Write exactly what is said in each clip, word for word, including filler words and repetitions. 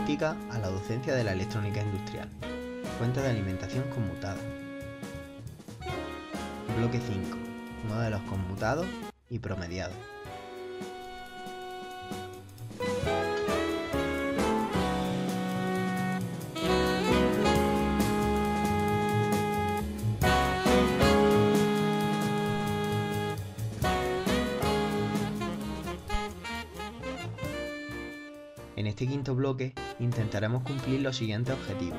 práctica a la docencia de la electrónica industrial. Fuente de alimentación conmutada. Bloque cinco. Modelos conmutados y promediados. En este quinto bloque intentaremos cumplir los siguientes objetivos.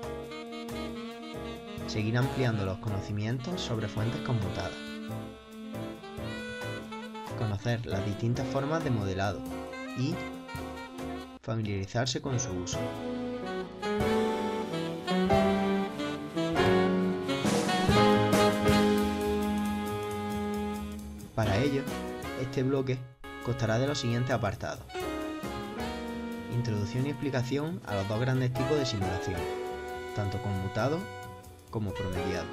Seguir ampliando los conocimientos sobre fuentes conmutadas. Conocer las distintas formas de modelado y familiarizarse con su uso. Para ello, este bloque constará de los siguientes apartados. Introducción y explicación a los dos grandes tipos de simulación, tanto conmutado como promediado.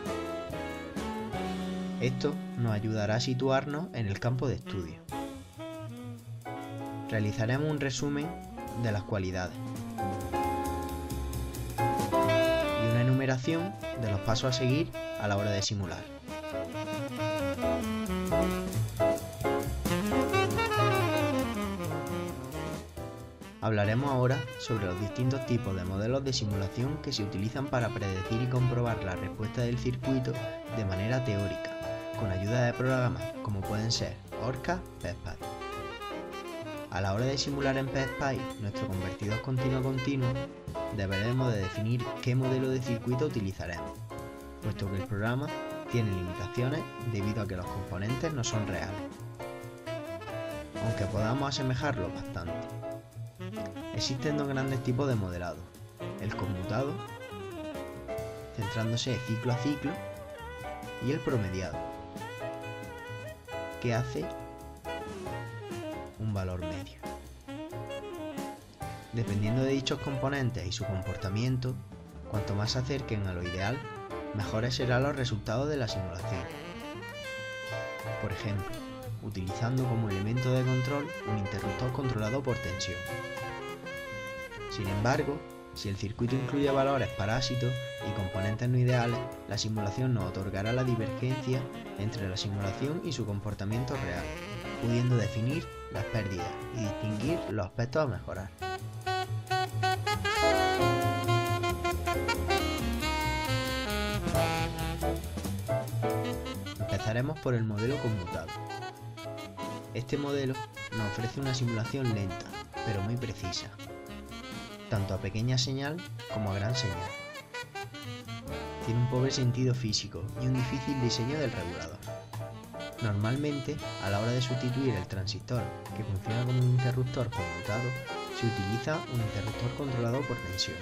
Esto nos ayudará a situarnos en el campo de estudio. Realizaremos un resumen de las cualidades y una enumeración de los pasos a seguir a la hora de simular. Hablaremos ahora sobre los distintos tipos de modelos de simulación que se utilizan para predecir y comprobar la respuesta del circuito de manera teórica, con ayuda de programas como pueden ser Orca, PySpark. A la hora de simular en PySpark nuestro convertidor continuo-continuo, deberemos de definir qué modelo de circuito utilizaremos, puesto que el programa tiene limitaciones debido a que los componentes no son reales, aunque podamos asemejarlo bastante. Existen dos grandes tipos de modelado, el conmutado, centrándose ciclo a ciclo, y el promediado, que hace un valor medio. Dependiendo de dichos componentes y su comportamiento, cuanto más se acerquen a lo ideal, mejores serán los resultados de la simulación. Por ejemplo, utilizando como elemento de control un interruptor controlado por tensión. Sin embargo, si el circuito incluye valores parásitos y componentes no ideales, la simulación nos otorgará la divergencia entre la simulación y su comportamiento real, pudiendo definir las pérdidas y distinguir los aspectos a mejorar. Empezaremos por el modelo conmutado. Este modelo nos ofrece una simulación lenta, pero muy precisa, tanto a pequeña señal como a gran señal. Tiene un pobre sentido físico y un difícil diseño del regulador. Normalmente, a la hora de sustituir el transistor, que funciona como un interruptor conmutado, se utiliza un interruptor controlado por tensión.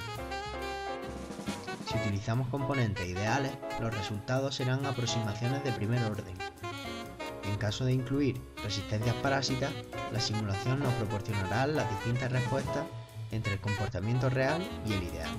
Si utilizamos componentes ideales, los resultados serán aproximaciones de primer orden. En caso de incluir resistencias parásitas, la simulación nos proporcionará las distintas respuestas entre el comportamiento real y el ideal.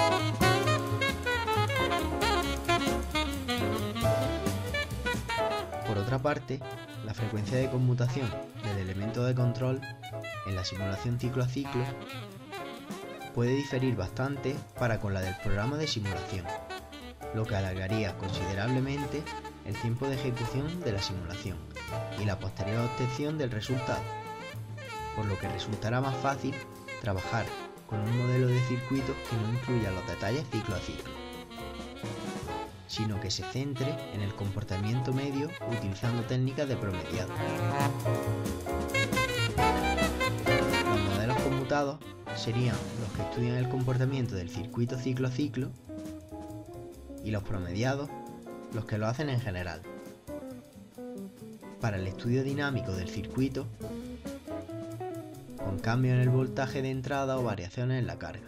Por otra parte, la frecuencia de conmutación del elemento de control en la simulación ciclo a ciclo puede diferir bastante para con la del programa de simulación, lo que alargaría considerablemente el tiempo de ejecución de la simulación y la posterior obtención del resultado, por lo que resultará más fácil trabajar con un modelo de circuito que no incluya los detalles ciclo a ciclo, sino que se centre en el comportamiento medio utilizando técnicas de promediado. Los modelos conmutados serían los que estudian el comportamiento del circuito ciclo a ciclo y los promediados los que lo hacen en general. Para el estudio dinámico del circuito, con cambios en el voltaje de entrada o variaciones en la carga.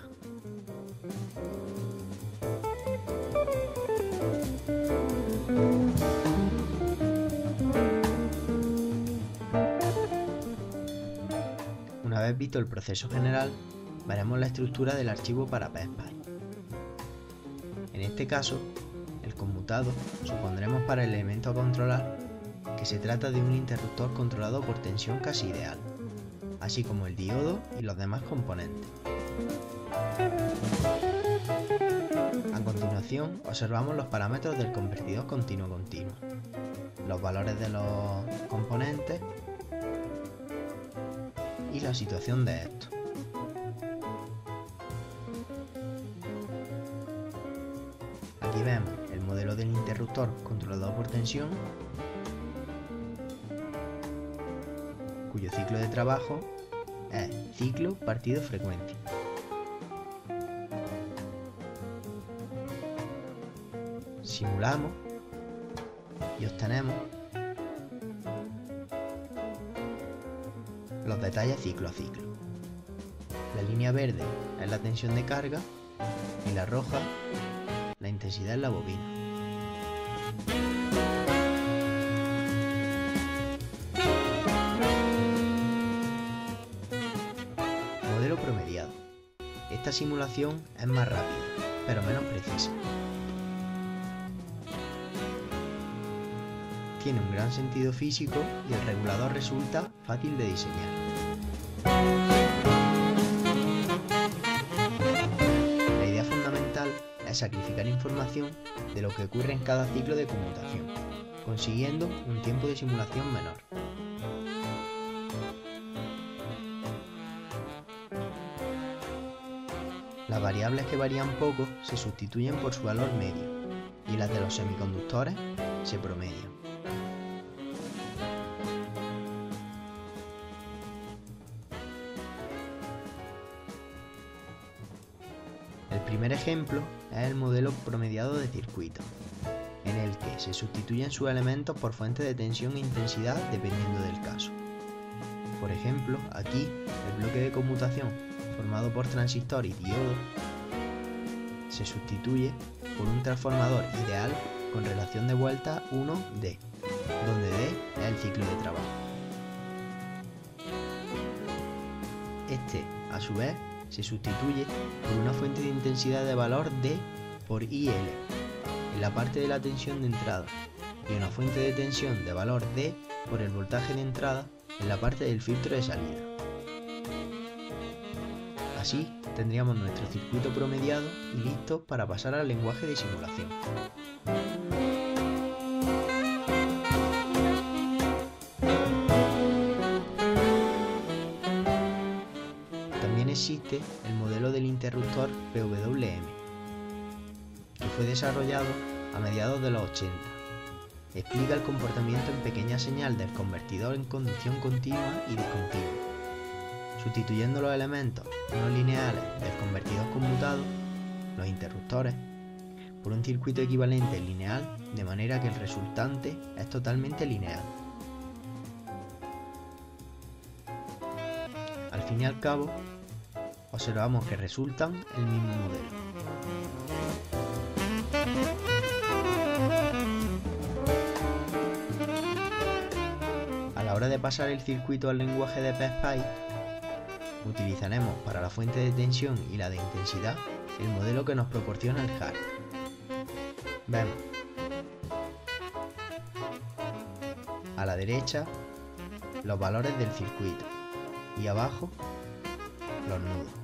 Una vez visto el proceso general, veremos la estructura del archivo para PySpark. En este caso, el conmutado supondremos para el elemento a controlar que se trata de un interruptor controlado por tensión casi ideal, así como el diodo y los demás componentes. A continuación, observamos los parámetros del convertidor continuo-continuo, los valores de los componentes y la situación de estos. Aquí vemos el modelo del interruptor controlado por tensión, cuyo ciclo de trabajo es ciclo partido frecuencia. Simulamos y obtenemos los detalles ciclo a ciclo. La línea verde es la tensión de carga y la roja la intensidad en la bobina. Modelo promediado. Esta simulación es más rápida, pero menos precisa. Tiene un gran sentido físico y el regulador resulta fácil de diseñar. La idea fundamental es sacrificar información de lo que ocurre en cada ciclo de conmutación, consiguiendo un tiempo de simulación menor. Las variables que varían poco se sustituyen por su valor medio y las de los semiconductores se promedian. El primer ejemplo es el modelo promediado de circuito, en el que se sustituyen sus elementos por fuentes de tensión e intensidad dependiendo del caso. Por ejemplo, aquí el bloque de conmutación formado por transistor y diodo se sustituye por un transformador ideal con relación de vuelta uno D, donde D es el ciclo de trabajo. Este, a su vez, se sustituye por una fuente de intensidad de valor D por I L en la parte de la tensión de entrada y una fuente de tensión de valor D por el voltaje de entrada en la parte del filtro de salida. Así tendríamos nuestro circuito promediado y listo para pasar al lenguaje de simulación. También existe el modelo del interruptor P W M, que fue desarrollado a mediados de los ochenta. Explica el comportamiento en pequeña señal del convertidor en conducción continua y discontinua, sustituyendo los elementos no lineales del convertidor conmutado, los interruptores, por un circuito equivalente lineal, de manera que el resultante es totalmente lineal. Al fin y al cabo, observamos que resultan el mismo modelo. A la hora de pasar el circuito al lenguaje de P S P I, utilizaremos para la fuente de tensión y la de intensidad el modelo que nos proporciona el H A R. Vemos a la derecha los valores del circuito y abajo los nudos.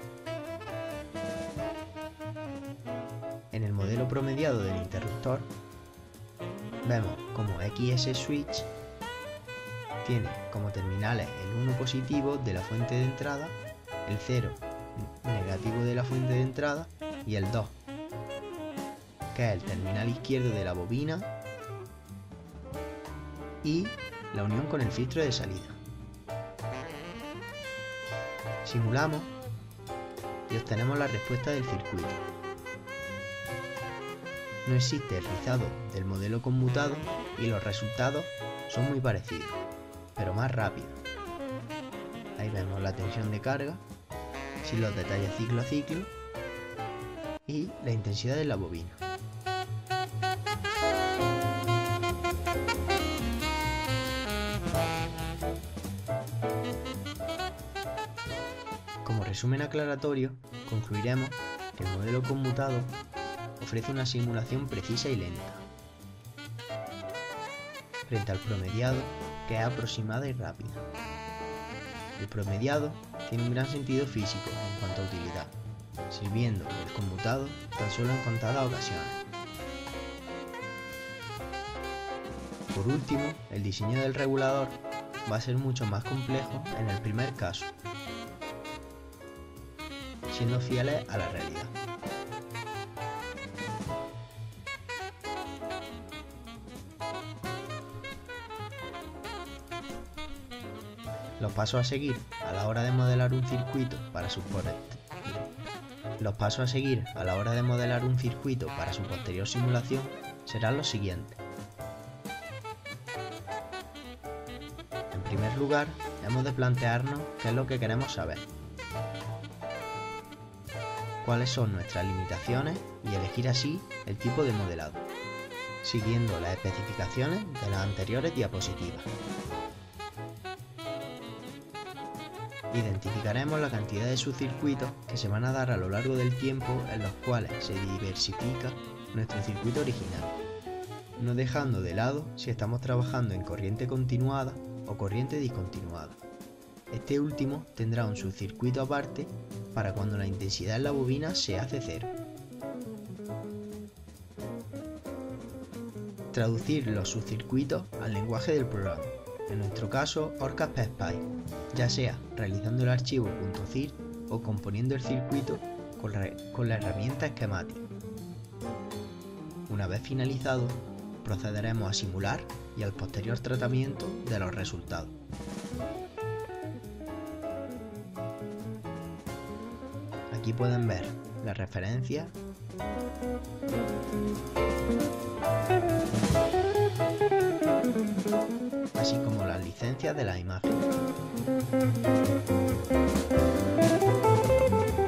En el modelo promediado del interruptor vemos como X S switch tiene como terminales el uno positivo de la fuente de entrada, el cero negativo de la fuente de entrada y el dos, que es el terminal izquierdo de la bobina y la unión con el filtro de salida. Simulamos y obtenemos la respuesta del circuito. No existe el rizado del modelo conmutado y los resultados son muy parecidos, pero más rápido. Ahí vemos la tensión de carga, sin los detalles ciclo a ciclo, y la intensidad de la bobina. Como resumen aclaratorio, concluiremos que el modelo conmutado ofrece una simulación precisa y lenta, frente al promediado, que es aproximada y rápida. El promediado tiene un gran sentido físico en cuanto a utilidad, sirviendo el conmutado tan solo en contadas ocasiones. Por último, el diseño del regulador va a ser mucho más complejo en el primer caso, siendo fieles a la realidad. Los pasos a seguir a la hora de modelar un circuito para su Los pasos a seguir a la hora de modelar un circuito para su posterior simulación serán los siguientes. En primer lugar, hemos de plantearnos qué es lo que queremos saber, cuáles son nuestras limitaciones y elegir así el tipo de modelado, siguiendo las especificaciones de las anteriores diapositivas. Identificaremos la cantidad de subcircuitos que se van a dar a lo largo del tiempo en los cuales se diversifica nuestro circuito original, no dejando de lado si estamos trabajando en corriente continuada o corriente discontinuada. Este último tendrá un subcircuito aparte para cuando la intensidad en la bobina se hace cero. Traducir los subcircuitos al lenguaje del programa, en nuestro caso Orca PySpace, ya sea realizando el archivo .cir o componiendo el circuito con la, con la herramienta esquemática. Una vez finalizado, procederemos a simular y al posterior tratamiento de los resultados. Aquí pueden ver la referencia así como las licencias de las imágenes.